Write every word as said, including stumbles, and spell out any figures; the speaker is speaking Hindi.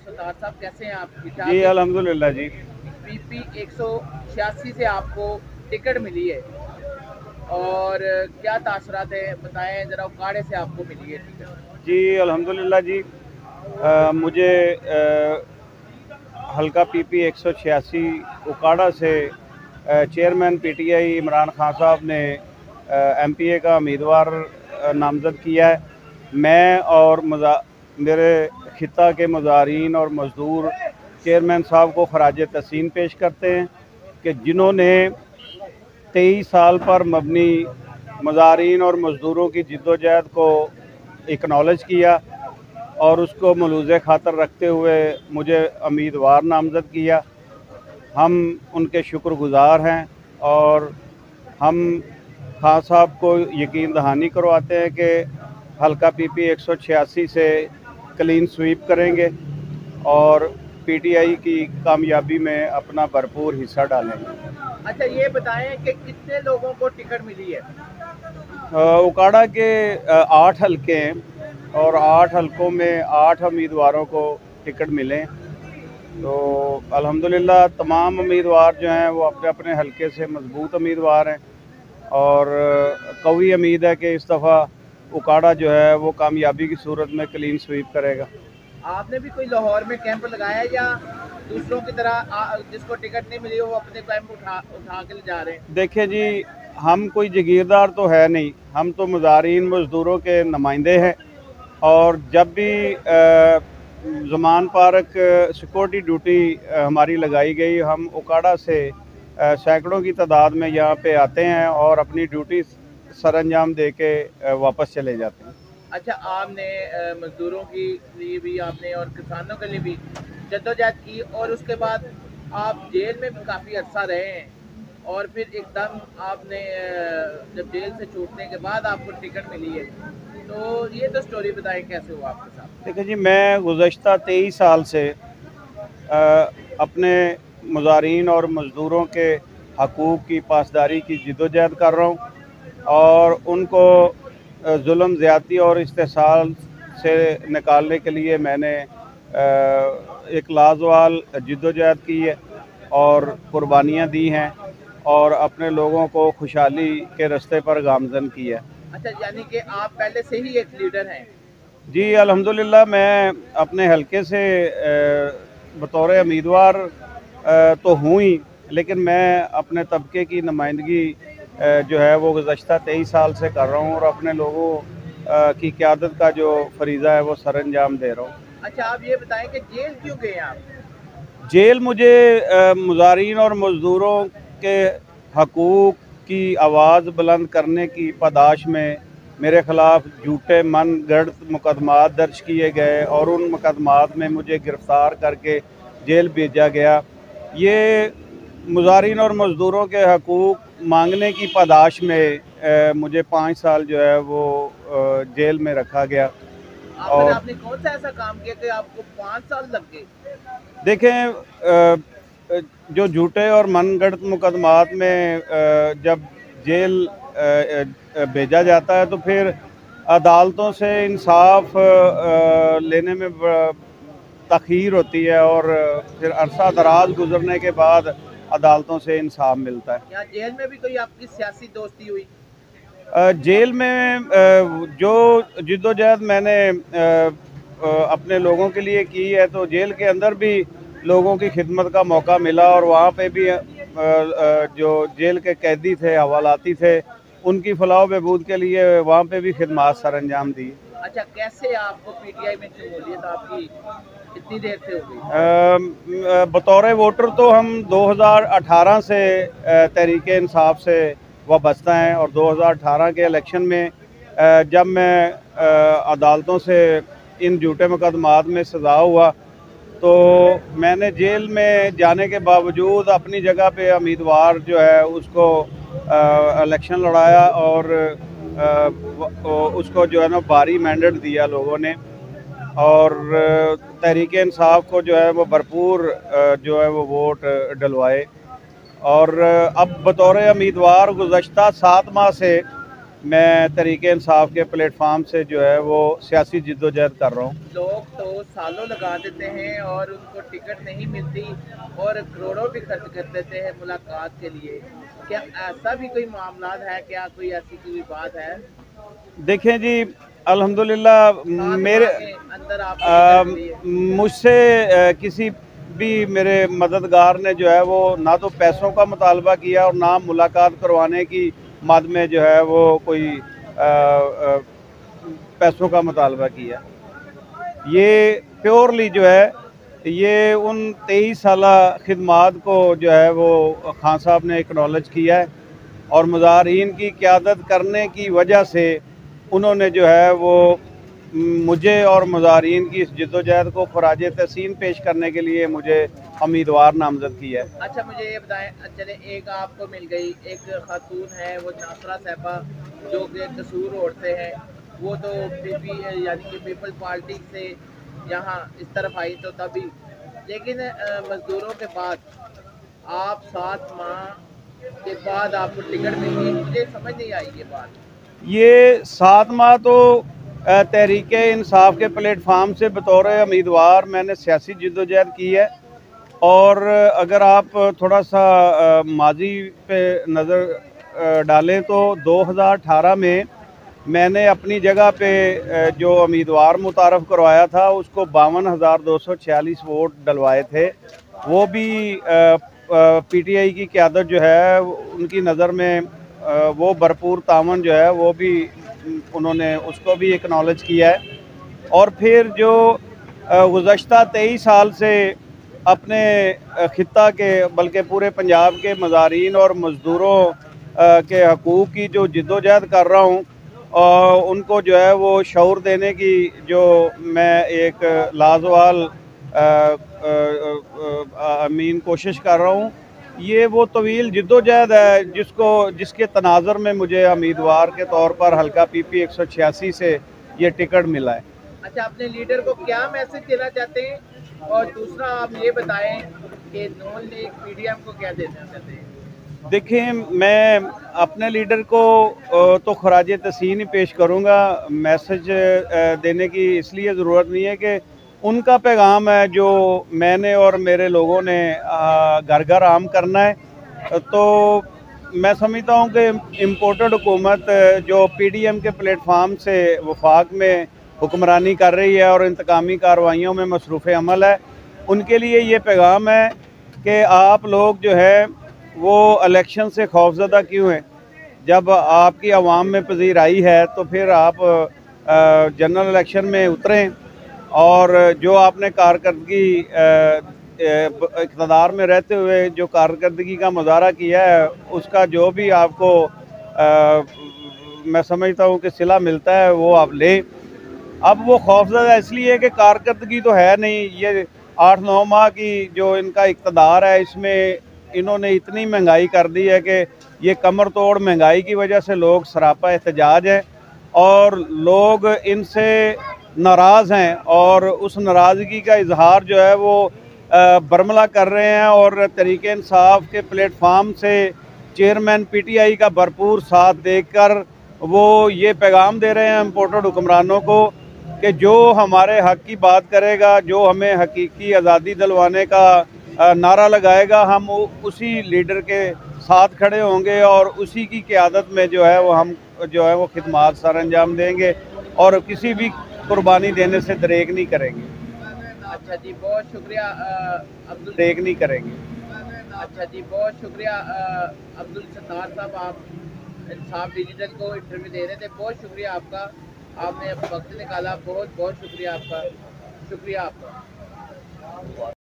सत्तार साहब, कैसे हैं आप? ठीक ठाक जी हैं? अल्हम्दुलिल्लाह जी। पीपी एक सौ छियासी से आपको टिकट मिली है और क्या तासुरात है, बताएं जरा। उकाड़े से आपको मिली है टिकट। जी अल्हम्दुलिल्लाह जी। आ, मुझे आ, हल्का पीपी एक सौ छियासी उकाड़ा से आ, चेयरमैन पीटीआई इमरान खान साहब ने एमपीए का उम्मीदवार नामज़द किया है। मैं और मजा मेरे खिता के मुज़ारिन और मज़दूर चेयरमैन साहब को खराज तहसीन पेश करते हैं कि जिन्होंने तेईस साल पर मबनी मुज़ारिन और मज़दूरों की जिद्दोजहद को इकनॉलेज किया और उसको मलूज़ खातर रखते हुए मुझे उम्मीदवार नामज़द किया। हम उनके शुक्रगुज़ार हैं और हम खान साहब को यकीन दहानी करवाते हैं कि हल्का पीपी एक सौ छियासी से क्लीन स्वीप करेंगे और पीटीआई की कामयाबी में अपना भरपूर हिस्सा डालेंगे। अच्छा, ये बताएं कि कितने लोगों को टिकट मिली है? उकाड़ा के आठ हलके हैं और आठ हलकों में आठ उम्मीदवारों को टिकट मिले। तो अल्हम्दुलिल्लाह तमाम उम्मीदवार जो हैं वो अपने अपने हलके से मजबूत उम्मीदवार हैं और कवी उम्मीद है कि इस दफ़ा उकाड़ा जो है वो कामयाबी की सूरत में क्लीन स्वीप करेगा। आपने भी कोई लाहौर में कैंप लगाया या दूसरों की तरह आ, जिसको टिकट नहीं मिली वो अपने कैंप उठा उठा के ले जा रहे हैं? देखिए जी, हम कोई जागीरदार तो है नहीं, हम तो मुज़ारिन मज़दूरों के नुमाइंदे हैं और जब भी ज़मान पार्क सिक्योरिटी ड्यूटी हमारी लगाई गई, हम उकाड़ा से सैकड़ों की तादाद में यहाँ पे आते हैं और अपनी ड्यूटी सरअंजाम दे के वापस चले जाते हैं। अच्छा, आपने मजदूरों के लिए भी आपने और किसानों के लिए भी जद्दोजहद की और उसके बाद आप जेल में भी काफ़ी अर्सा रहे हैं और फिर एकदम आपने जब जेल से छूटने के बाद आपको टिकट मिली है, तो ये तो स्टोरी बताएं कैसे हुआ आपके साथ? देखिए जी, मैं गुज़श्ता तेईस साल से आ, अपने मुज़ारिन और मज़दूरों के हकूक़ की पासदारी की जिद्दोजहद कर रहा हूँ और उनको जुल्म ज़्यादती और इस्तेहसाल से निकालने के लिए मैंने एक लाजवाल जिद्दोजहद की है और कुर्बानियाँ दी हैं और अपने लोगों को खुशहाली के रास्ते पर गामज़न किया है। अच्छा, यानी कि आप पहले से ही एक लीडर हैं? जी अल्हम्दुलिल्लाह, मैं अपने हलके से बतौर उम्मीदवार तो हूँ ही, लेकिन मैं अपने तबके की नुमाइंदगी जो है वो गुज़श्ता तेईस साल से कर रहा हूँ और अपने लोगों की क़यादत का जो फरीज़ा है वो सरअंजाम दे रहा हूँ। अच्छा, आप ये बताएं कि जेल क्यों गए आप? जेल मुझे मुज़ारिन और मज़दूरों के हकूक़ की आवाज़ बुलंद करने की पादाश में मेरे ख़िलाफ़ झूठे मन गढ़ंत मुकदमात दर्ज किए गए और उन मुकदमात में मुझे गिरफ़्तार करके जेल भेजा गया। ये मुज़ारिन और मज़दूरों के हकूक़ मांगने की पादाश में आ, मुझे पाँच साल जो है वो आ, जेल में रखा गया। आखिर और आपने कौन सा ऐसा काम किया कि आपको पाँच साल लग गए? देखें, जो झूठे और मनगढ़ंत मुकदमात में जब जेल भेजा जाता है तो फिर अदालतों से इंसाफ लेने में तख़ीर होती है और फिर अरसा दराज गुजरने के बाद अदालतों से इंसाफ मिलता है। यहाँ जेल में भी कोई आपकी सियासी दोस्ती हुई? जेल में जो जिद्दोजहद मैंने अपने लोगों के लिए की है, तो जेल के अंदर भी लोगों की खिदमत का मौका मिला और वहाँ पे भी जो जेल के कैदी थे, हवालाती थे, उनकी फलाह बहबूद के लिए वहाँ पे भी खिदमत सर अंजाम दी। अच्छा, कैसे आपको पीटीआई में शमूलियत आपकी कितनी देर से हो गई? बतौर वोटर तो हम दो हज़ार अठारह से तहरीक इंसाफ से वाबस्ता हैं और दो हज़ार अठारह के इलेक्शन में जब मैं अदालतों से इन झूठे मुकदमात में सज़ा हुआ तो मैंने जेल में जाने के बावजूद अपनी जगह पे उम्मीदवार जो है उसको इलेक्शन लड़ाया और उसको जो है ना भारी मैंडेट दिया लोगों ने और तहरीक इंसाफ को जो है वो भरपूर जो है वो वोट डलवाए और अब बतौर उम्मीदवार गुज़श्ता सात माह से मैं तरीके इंसाफ के प्लेटफार्म से जो है वो सियासी जिद्दोजहद कर रहा हूँ। लोग तो सालों लगा देते हैं और उनको टिकट नहीं मिलती और करोड़ों भी खर्च कर देते हैं मुलाकात के लिए। क्या ऐसा भी कोई मामला है? क्या कोई ऐसी कोई बात है? देखें जी, अल्हम्दुलिल्लाह सात मेरे माह के अंदर आपको टिकट मिली है। मुझसे अ, किसी भी मेरे मददगार ने जो है वो ना तो पैसों का मुतालबा किया और ना मुलाकात करवाने की मद में जो है वो कोई आ, आ, पैसों का मुतालबा किया। ये प्योरली जो है ये उन तेईस साल खिदमात को जो है वो खान साहब ने एक्नॉलेज किया है और मुजाहिरीन की क़यादत करने की वजह से उन्होंने जो है वो मुझे और मुजाहिरीन की इस जद्दोजहद को ख़राज तहसीन पेश करने के लिए मुझे उम्मीदवार नामज़द किया है। अच्छा, मुझे ये बताएं, चले एक आपको मिल गई, एक खातून है वो नासरा साहबा जो कि कसूर ओढ़ते हैं, वो तो पीपी यानी कि पीपल पार्टी से यहाँ इस तरफ आई तो तभी, लेकिन मजदूरों के बाद आप सात माह के बाद आपको टिकट मिली, मुझे समझ नहीं आई ये बात। ये सात माह तो तहरीक इंसाफ के प्लेटफार्म से बतौर उम्मीदवार मैंने सियासी जिद्दोजहद की है और अगर आप थोड़ा सा माजी पे नज़र डालें तो दो हज़ार अठारह में मैंने अपनी जगह पे जो उम्मीदवार मुतारफ़ करवाया था उसको बावन हज़ार दो सौ छियालीस वोट डलवाए थे। वो भी पीटीआई की क़यादत जो है उनकी नज़र में वो भरपूर तावन जो है वो भी उन्होंने उसको भी एक्नॉलेज किया है। और फिर जो गुज़श्ता तेईस साल से अपने ख़ित्ता के बल्कि पूरे पंजाब के मज़ारीन और मज़दूरों के हकूक़ की जो जिद्दोजहद कर रहा हूँ और उनको जो है वो शऊर देने की जो मैं एक लाजवाल अमीन कोशिश कर रहा हूँ, ये वो तवील जिद्दोजहद है जिसको जिसके तनाज़र में मुझे उम्मीदवार के तौर पर हल्का पीपी एक सौ छियासी से ये टिकट मिला है। अच्छा, अपने लीडर को क्या मैसेज देना चाहते हैं? और दूसरा आप ये बताएं कि नून लीग पीडीएम को क्या देना चाहते हैं? देखिए, मैं अपने लीडर को तो ख़राज तहसीन ही पेश करूँगा। मैसेज देने की इसलिए ज़रूरत नहीं है कि उनका पैगाम है जो मैंने और मेरे लोगों ने घर घर आम करना है। तो मैं समझता हूँ कि इम्पोर्टेड हुकूमत जो पीडीएम के प्लेटफार्म से वफाक में हुक्मरानी कर रही है और इंतकामी कार्रवाइयों में मसरूफ़ अमल है, उनके लिए ये पैगाम है कि आप लोग जो है वो इलेक्शन से खौफज़दा क्यों हैं? जब आपकी आवाम में पज़ीर आई है तो फिर आप जनरल इलेक्शन में उतरें और जो आपने कारकर्दगी इक़्तिदार में रहते हुए जो कारकर्दगी का मुज़ाहरा किया है उसका जो भी आपको आ, मैं समझता हूँ कि सिला मिलता है वो आप लें। अब वो खौफज़दा इसलिए कि कारकर्दगी तो है नहीं, ये आठ नौ माह की जो इनका इक़्तिदार है इसमें इन्होंने इतनी महंगाई कर दी है कि ये कमर तोड़ महंगाई की वजह से लोग सरापा एहतजाज हैं और लोग इनसे नाराज़ हैं और उस नाराज़गी का इजहार जो है वो बरमला कर रहे हैं और तरीके इंसाफ के प्लेटफार्म से चेयरमैन पीटीआई का भरपूर साथ देकर वो ये पैगाम दे रहे हैं इम्पोर्टेड हुक्मरानों को कि जो हमारे हक़ की बात करेगा, जो हमें हकीकी आज़ादी दिलवाने का नारा लगाएगा, हम उसी लीडर के साथ खड़े होंगे और उसी की क़यादत में जो है वो हम जो है वो खिदमात सर अंजाम देंगे और किसी भी कुर्बानी देने से दरेग नहीं करेंगे। अच्छा जी, बहुत शुक्रिया अब्दुल दरेग नहीं करेंगे। अच्छा जी, बहुत शुक्रिया अब्दुल सत्तार साहब, आप इंसाफ डिजिटल को इंटरव्यू दे रहे थे। बहुत शुक्रिया आपका, आपने वक्त निकाला। बहुत बहुत शुक्रिया आपका, शुक्रिया आपका।